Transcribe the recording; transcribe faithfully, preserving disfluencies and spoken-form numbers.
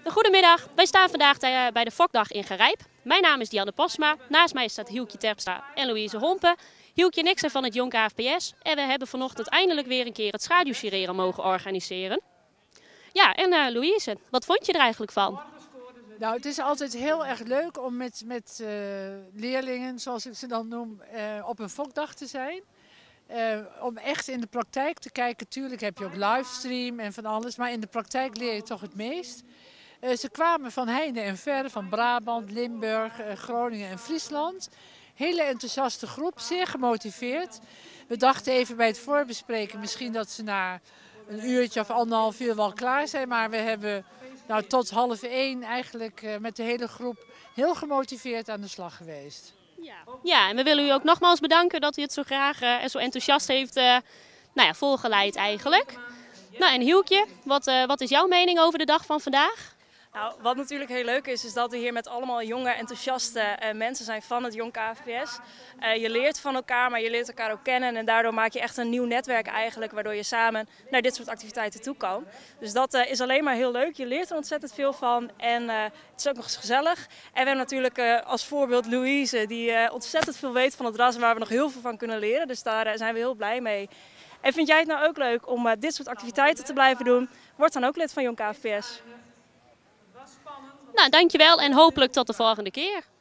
Goedemiddag, wij staan vandaag bij de Fokdag in Gerijp. Mijn naam is Dianne Posma, naast mij staat Hielkje Terpstra en Louise Hompen. Hielkje en ik zijn van het Jonk A F P S en we hebben vanochtend eindelijk weer een keer het schaduwgireren mogen organiseren. Ja, en uh, Louise, wat vond je er eigenlijk van? Nou, het is altijd heel erg leuk om met, met uh, leerlingen, zoals ik ze dan noem, uh, op een Fokdag te zijn. Uh, om echt in de praktijk te kijken. Tuurlijk heb je ook livestream en van alles, maar in de praktijk leer je toch het meest. Uh, ze kwamen van heinde en ver, van Brabant, Limburg, uh, Groningen en Friesland. Hele enthousiaste groep, zeer gemotiveerd. We dachten even bij het voorbespreken misschien dat ze na een uurtje of anderhalf uur wel klaar zijn. Maar we hebben nou, tot half één eigenlijk uh, met de hele groep heel gemotiveerd aan de slag geweest. Ja. ja, en we willen u ook nogmaals bedanken dat u het zo graag uh, en zo enthousiast heeft uh, nou ja, volgeleid eigenlijk. Nou, en Hielkje, wat, uh, wat is jouw mening over de dag van vandaag? Nou, wat natuurlijk heel leuk is, is dat we hier met allemaal jonge, enthousiaste uh, mensen zijn van het Jonk A F P S. Uh, je leert van elkaar, maar je leert elkaar ook kennen en daardoor maak je echt een nieuw netwerk eigenlijk, waardoor je samen naar dit soort activiteiten toe kan. Dus dat uh, is alleen maar heel leuk. Je leert er ontzettend veel van en uh, het is ook nog eens gezellig. En we hebben natuurlijk uh, als voorbeeld Louise, die uh, ontzettend veel weet van het ras en waar we nog heel veel van kunnen leren. Dus daar uh, zijn we heel blij mee. En vind jij het nou ook leuk om uh, dit soort activiteiten te blijven doen? Word dan ook lid van Jonk A F P S. Nou, dankjewel en hopelijk tot de volgende keer.